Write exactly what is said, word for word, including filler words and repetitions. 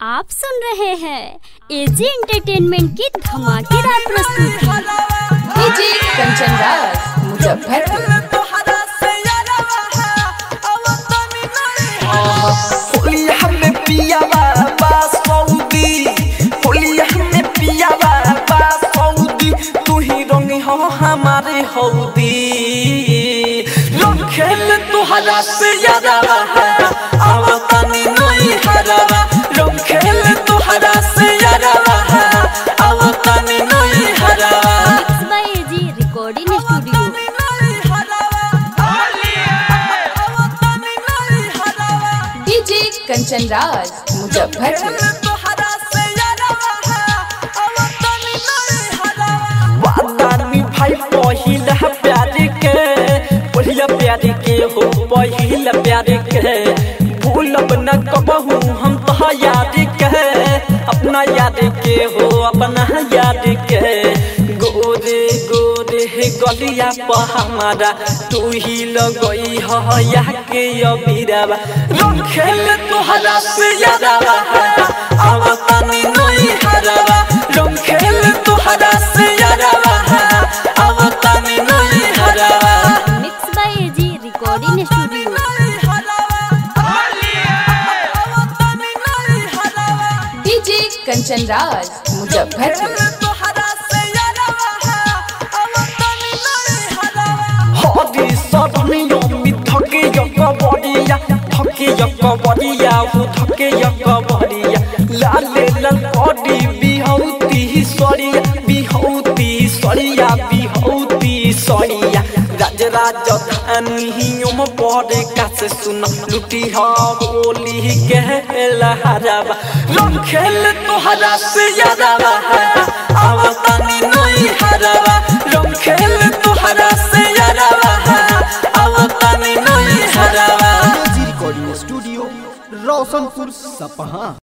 आप सुन रहे हैं एजी एंटरटेनमेंट की धमाकेदार प्रस्तुति। डीजे कंचन राज मुजफ्फरपुर। होली हमें पिया बाबा सऊदी, होली हमें पिया बाबा सऊदी, तू ही रंग हो हमारे हौदी। रंग खेल तुहरा से यादवा है आवतानी नहीं हरवा, रंग खेल तुहरा से यादवा है आवतानी नहीं हरवा। Mix by AG recording studio. DJ Kanchan Raj Muzaffarpur. भाई पहिला प्यार के, पहिला प्यार के हो पहिला प्यार के, भूलब न कबहू हम तो याद के, अपना याद के हो अपना याद के। गोरे गोरे गलिया पर हमारा तू ही लगई हो या के अबीरावा, रंग खेल तुहरा से यादवा है आवतानी नहीं हरवा, रंग खेल तुहरा से यादवा है आवतानी नहीं हरवा। Mix by AG recording studio. DJ Kanchan Raj Muzaffarpur. हदी सदनियों में थके यक बड़िया, थके यक बड़िया हो थके यक बड़िया, लाले लाल बड़ी बिहौती सड़िया, बिहौती सड़िया बिहौती सड़िया। राज राजधानियों में बड़े कासे सुन लुटी हा होली के लहरावा, रंग खेल तुहरा से यादवा है आवतानी नहीं हरवा, रंग खेल तुहरा से यादवा है आवतानी नहीं हरवा। एजी रिकॉर्डिंग स्टूडियो रोशनपुर सपहा।